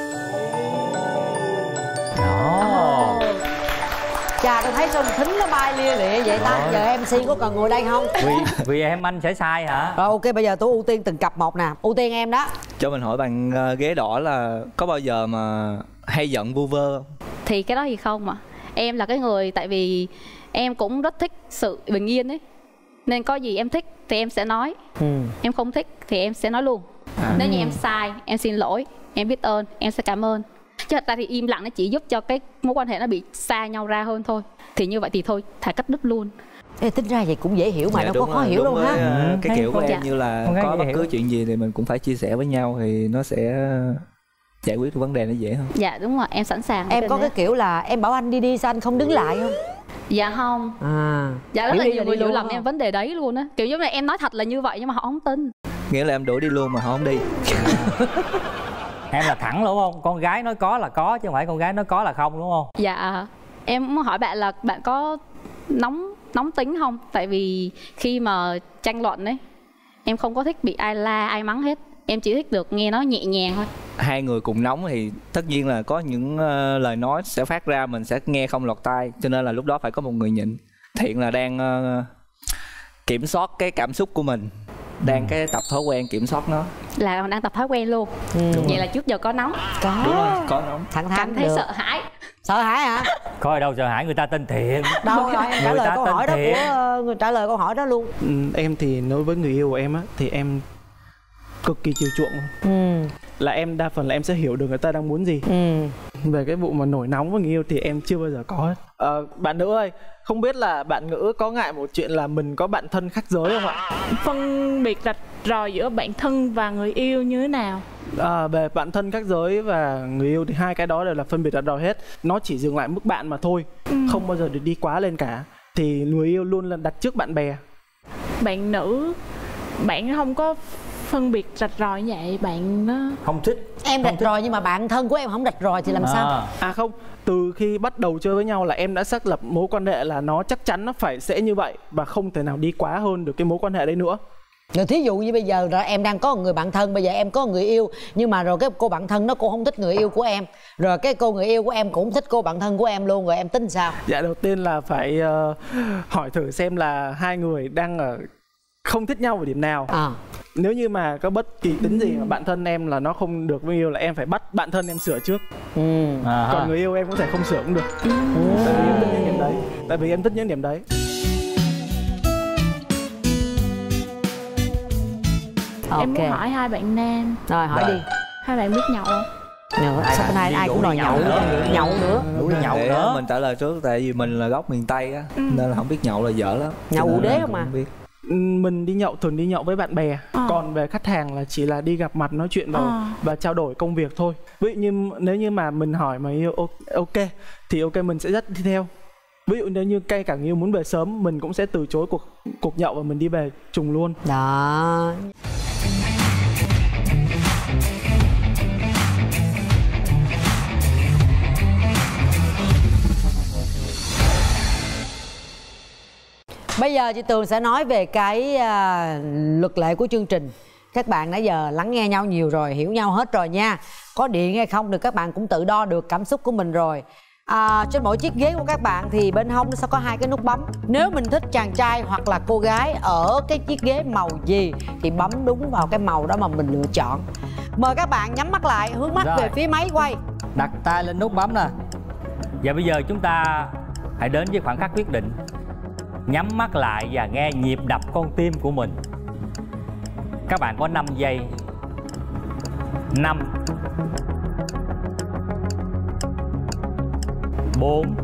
Đó. Chà, tôi thấy sao thính nó bay lia lịa vậy ta. Giờ em xê có cần ngồi đây không? Vì vì em anh sẽ sai hả? Rồi ok, bây giờ tôi ưu tiên từng cặp một nè. Ưu tiên em đó. Cho mình hỏi bạn ghế đỏ là có bao giờ mà hay giận vu vơ không? Thì cái đó thì không mà. Em là cái người, tại vì em cũng rất thích sự bình yên ấy, nên có gì em thích thì em sẽ nói. ừ. Em không thích thì em sẽ nói luôn. à. Nếu như em sai, em xin lỗi, em biết ơn, em sẽ cảm ơn. Chứ thật ra thì im lặng nó chỉ giúp cho cái mối quan hệ nó bị xa nhau ra hơn thôi. Thì như vậy thì thôi, thà cắt đứt luôn. Ê, tính ra vậy cũng dễ hiểu mà, dạ, đâu có khó hiểu đâu ha. Ừ, cái kiểu của em dạ. như là có bất cứ chuyện gì thì mình cũng phải chia sẻ với nhau thì nó sẽ giải quyết được vấn đề nó dễ hơn. Dạ đúng rồi, em sẵn sàng. Em có cái kiểu là em bảo anh đi đi sao anh không đứng lại không? Dạ không. À, dạ rất là nhiều người hiểu lầm em vấn đề đấy luôn á. Kiểu giống như em nói thật là như vậy nhưng mà họ không tin. Nghĩa là em đuổi đi luôn mà họ không đi. Em là thẳng đúng không? Con gái nói có là có chứ không phải con gái nói có là không đúng không? Dạ. Em muốn hỏi bạn là bạn có nóng nóng tính không? Tại vì khi mà tranh luận ấy, em không có thích bị ai la ai mắng hết. Em chỉ thích được nghe nó nhẹ nhàng thôi. Hai người cùng nóng thì tất nhiên là có những uh, lời nói sẽ phát ra mình sẽ nghe không lọt tai, cho nên là lúc đó phải có một người nhịn. Thiện là đang uh, kiểm soát cái cảm xúc của mình, đang ừ. cái tập thói quen kiểm soát nó. Là còn đang tập thói quen luôn. ừ. Vậy rồi. Là trước giờ có nóng? Có. Đúng rồi, có nóng. Thẳng thắn cảm thấy được. Sợ hãi. Sợ hãi hả? Có ở đâu sợ hãi, người ta tên Thiện. Đâu rồi em trả lời câu hỏi đó của người trả lời câu hỏi đó luôn. ừ, Em thì nói với người yêu của em á thì em cực kỳ chiều chuộng. ừ. Là em đa phần là em sẽ hiểu được người ta đang muốn gì. ừ. Về cái vụ mà nổi nóng với người yêu thì em chưa bao giờ có hết. ờ, Bạn nữ ơi, không biết là bạn nữ có ngại một chuyện là mình có bạn thân khác giới không ạ? Phân biệt rạch ròi giữa bạn thân và người yêu như thế nào? À, về bạn thân khác giới và người yêu thì hai cái đó đều là phân biệt rạch ròi hết. Nó chỉ dừng lại mức bạn mà thôi. ừ. Không bao giờ được đi quá lên cả. Thì người yêu luôn là đặt trước bạn bè. Bạn nữ, bạn không có phân biệt rạch ròi như vậy, bạn nó không thích. Em rạch ròi nhưng mà bạn thân của em không rạch ròi thì làm à. sao? À không, từ khi bắt đầu chơi với nhau là em đã xác lập mối quan hệ là nó chắc chắn nó phải sẽ như vậy và không thể nào đi quá hơn được cái mối quan hệ đấy nữa. Rồi thí dụ như bây giờ rồi em đang có một người bạn thân, bây giờ em có người yêu nhưng mà rồi cái cô bạn thân nó cô không thích người yêu của em, rồi cái cô người yêu của em cũng thích cô bạn thân của em luôn, rồi em tính sao? Dạ đầu tiên là phải uh, hỏi thử xem là hai người đang ở không thích nhau ở điểm nào. à. Nếu như mà có bất kỳ tính gì mà bạn thân em là nó không được với yêu là em phải bắt bạn thân em sửa trước. ừ. à, Còn người yêu em có thể không sửa cũng được. ừ. Tại vì em thích những điểm đấy. Tại vì em thích những điểm đấy. Okay. Em muốn hỏi hai bạn nam. Rồi hỏi đi. Hai bạn biết nhậu không? Nhậu. Sao bên này ai cũng đòi nhậu nữa. Nhậu nữa. Đủ đi nhậu nữa. Mình trả lời trước tại vì mình là gốc miền Tây á, ừ. nên là không biết nhậu là dở lắm. Nhậu ủ đế không mà. Biết. Mình đi nhậu thường đi nhậu với bạn bè. à. Còn về khách hàng là chỉ là đi gặp mặt nói chuyện vào à. và trao đổi công việc thôi. Ví dụ như nếu như mà mình hỏi mà yêu ok thì ok mình sẽ dắt đi theo. Ví dụ nếu như cây cả người yêu muốn về sớm mình cũng sẽ từ chối cuộc cuộc nhậu và mình đi về trùng luôn. Đó. Bây giờ chị Tường sẽ nói về cái uh, luật lệ của chương trình. Các bạn nãy giờ lắng nghe nhau nhiều rồi, hiểu nhau hết rồi nha. Có điện hay không thì các bạn cũng tự đo được cảm xúc của mình rồi. à, Trên mỗi chiếc ghế của các bạn thì bên hông nó sẽ có hai cái nút bấm. Nếu mình thích chàng trai hoặc là cô gái ở cái chiếc ghế màu gì thì bấm đúng vào cái màu đó mà mình lựa chọn. Mời các bạn nhắm mắt lại, hướng mắt rồi. về phía máy quay. Đặt tay lên nút bấm nè. Và bây giờ chúng ta hãy đến với khoảnh khắc quyết định. Nhắm mắt lại và nghe nhịp đập con tim của mình. Các bạn có năm giây. Năm, bốn,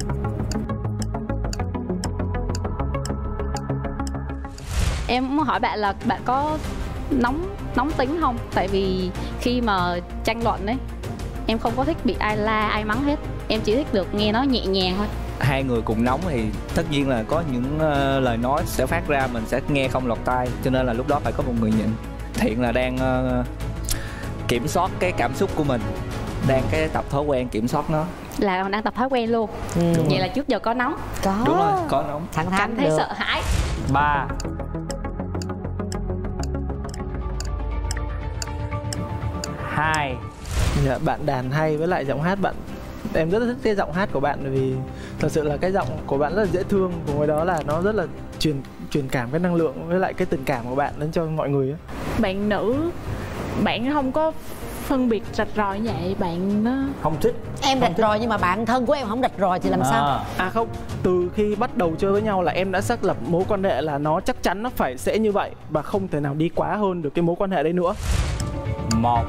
em muốn hỏi bạn là bạn có nóng nóng tính không? Tại vì khi mà tranh luận ấy, em không có thích bị ai la ai mắng hết. Em chỉ thích được nghe nó nhẹ nhàng thôi. Hai người cùng nóng thì tất nhiên là có những uh, lời nói sẽ phát ra mình sẽ nghe không lọt tai, cho nên là lúc đó phải có một người nhịn. Thiện là đang uh, kiểm soát cái cảm xúc của mình, đang cái tập thói quen kiểm soát nó. Là đang tập thói quen luôn. ừ. Vậy rồi. Là trước giờ có nóng? Có. Đúng rồi, có nóng. Thẳng thắn cảm thấy được. Sợ hãi. Ba, hai. Dạ, bạn đàn hay với lại giọng hát bạn, em rất là thích cái giọng hát của bạn, vì thật sự là cái giọng của bạn rất là dễ thương, cùng với đó là nó rất là truyền truyền cảm cái năng lượng với lại cái tình cảm của bạn đến cho mọi người. Bạn nữ, bạn không có phân biệt rạch ròi như vậy, bạn nó không thích. Em rạch ròi nhưng mà bạn thân của em không rạch ròi thì làm à. sao? À không, từ khi bắt đầu chơi với nhau là em đã xác lập mối quan hệ là nó chắc chắn nó phải sẽ như vậy và không thể nào đi quá hơn được cái mối quan hệ đấy nữa. Một.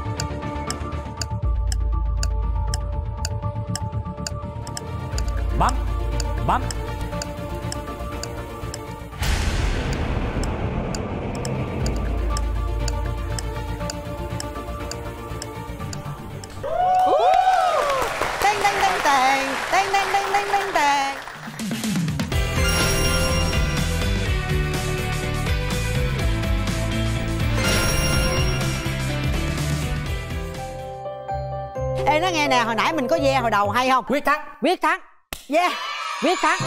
Bấm. Bấm. Teng teng teng teng teng teng teng teng teng teng. Ê nói nghe nè, hồi nãy mình có ve hồi đầu hay không? Quyết thắng. Quyết thắng. Yeah, quyết thắng.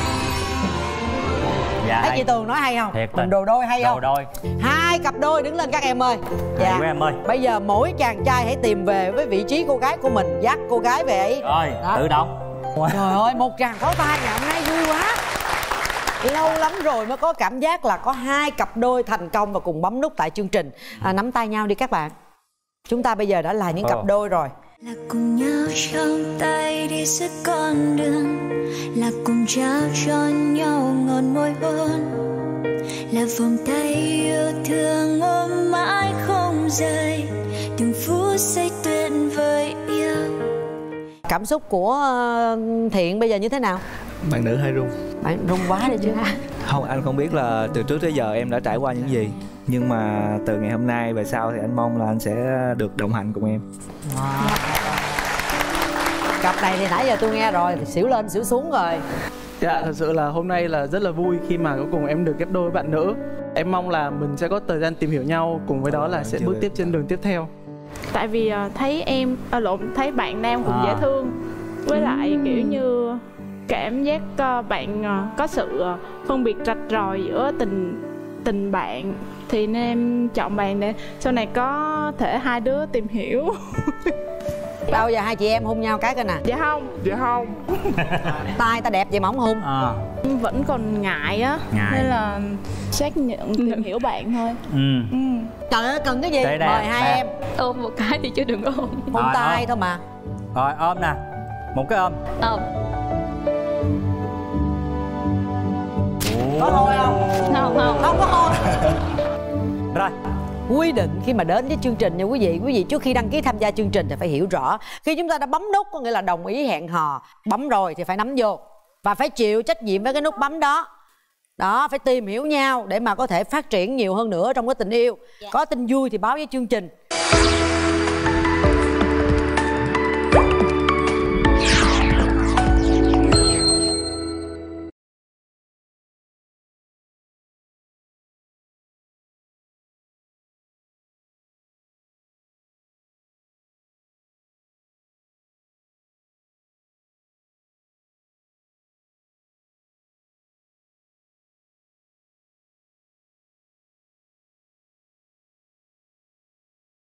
Dạ. Thấy chị Tường nói hay không? Thiệt Mình đồ đôi hay đồ không? Đồ đôi. Hai cặp đôi đứng lên các em ơi. Dạ. Hay quá em ơi. Bây giờ mỗi chàng trai hãy tìm về với vị trí cô gái của mình, dắt cô gái về ấy. Rồi, đó. tự động. Trời ơi, một tràng pháo tay ngày hôm nay vui quá. Lâu lắm rồi mới có cảm giác là có hai cặp đôi thành công và cùng bấm nút tại chương trình. À, nắm tay nhau đi các bạn. Chúng ta bây giờ đã là những cặp oh. đôi rồi. Là cùng nhau trong tay đi suốt con đường, là cùng trao cho nhau ngọn môi hôn, là vòng tay yêu thương ôm mãi không rời, từng phút giây tuyệt vời yêu. Cảm xúc của Thiện bây giờ như thế nào? Bạn nữ hơi run. Bạn run quá đi chứ. Không, anh không biết là từ trước tới giờ em đã trải qua những gì, nhưng mà từ ngày hôm nay về sau thì anh mong là anh sẽ được đồng hành cùng em. Wow. Cặp này thì nãy giờ tôi nghe rồi thì xỉu lên xỉu xuống rồi. Dạ, thật sự là hôm nay là rất là vui khi mà cuối cùng em được ghép đôi với bạn nữ. Em mong là mình sẽ có thời gian tìm hiểu nhau, cùng với đó là sẽ bước tiếp trên đường tiếp theo. Tại vì thấy em, à, lộn, thấy bạn nam cũng à. dễ thương. Với lại kiểu như cảm giác bạn có sự phân biệt rạch ròi giữa tình tình bạn, thì nên em chọn bạn để sau này có thể hai đứa tìm hiểu. Bao giờ hai chị em hôn nhau cái coi nè? Dạ không. Dạ không. Tai ta đẹp vậy mà không hôn à. Em vẫn còn ngại á, ngại. Nên là xác nhận tìm hiểu bạn thôi. ừ. ừ. Trời ơi, cần cái gì? Đây, đây, mời hai đây. em. Ôm một cái thì chứ đừng có hôn. Hôn rồi, tay ôm. thôi mà. Rồi ôm nè. Một cái ôm. Ôm. Có hôn không? Không, không. Không có hôn. Rồi. Quy định khi mà đến với chương trình nha quý vị, quý vị trước khi đăng ký tham gia chương trình thì phải hiểu rõ. Khi chúng ta đã bấm nút có nghĩa là đồng ý hẹn hò, bấm rồi thì phải nắm vô và phải chịu trách nhiệm với cái nút bấm đó. Đó, phải tìm hiểu nhau để mà có thể phát triển nhiều hơn nữa trong cái tình yêu. Có tin vui thì báo với chương trình.